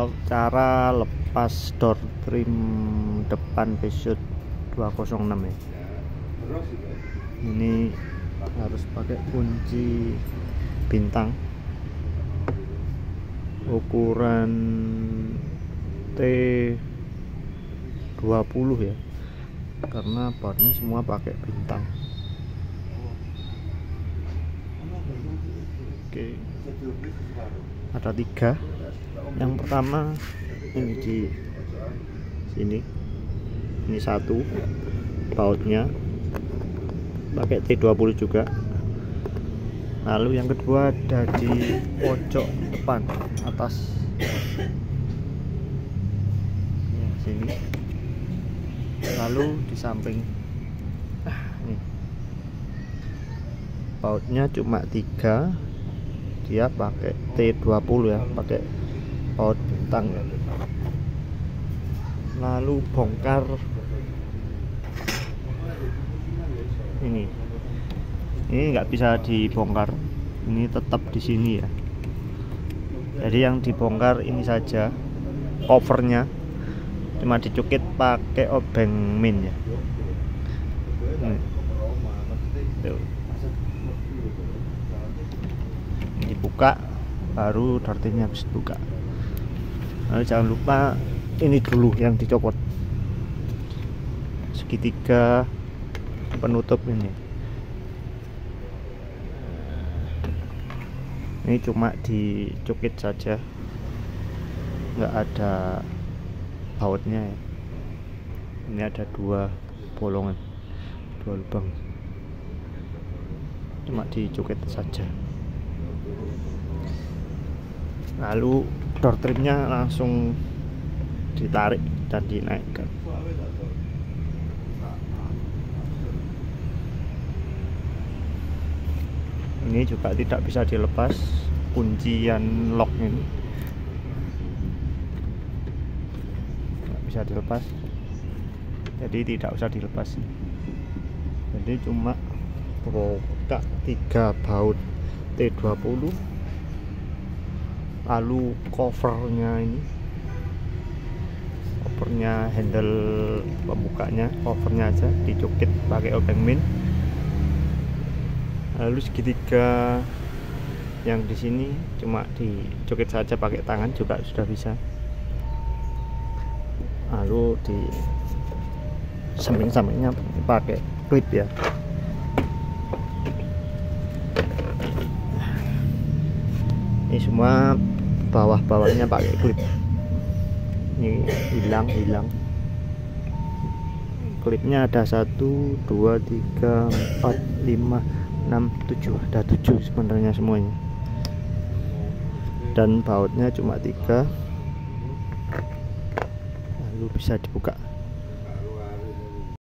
cara lepas door trim depan Peugeot 206 ya. Ini harus pakai kunci bintang ukuran T20 ya, karena bautnya semua pakai bintang. Oke, ada 3. Yang pertama ini di sini, ini 1 bautnya pakai T20 juga. Lalu yang kedua ada di pojok depan atas ya, sini. Lalu di samping nih bautnya cuma 3, dia pakai T20 ya, pakai baut bintang ya. Lalu bongkar ini nggak bisa dibongkar, ini tetap di sini ya. Jadi yang dibongkar ini saja, covernya cuma dicukit pakai obeng min ya. Dibuka baru door trimnya bisa buka. Lalu jangan lupa ini dulu yang dicopot, segitiga penutup ini cuma dicukit saja, nggak ada bautnya ya. Ini ada 2 bolongan, 2 lubang, cuma dicukit saja. Lalu door trimnya langsung ditarik dan dinaikkan. Ini juga tidak bisa dilepas, kuncian lock ini tidak bisa dilepas, jadi tidak usah dilepas. Jadi cuma buka 3 baut T20. Lalu covernya ini, covernya handle pembukanya, covernya aja dicukit pakai obeng min. Lalu segitiga yang di sini cuma dicukit saja pakai tangan juga sudah bisa. Lalu di samping-sampingnya pakai klip ya. Ini semua bawah-bawahnya pakai klip. Ini hilang. Klipnya ada 1, 2, 3, 4, 5, 6, 7. Ada 7 sebenarnya semuanya. Dan bautnya cuma 3. Lalu bisa dibuka.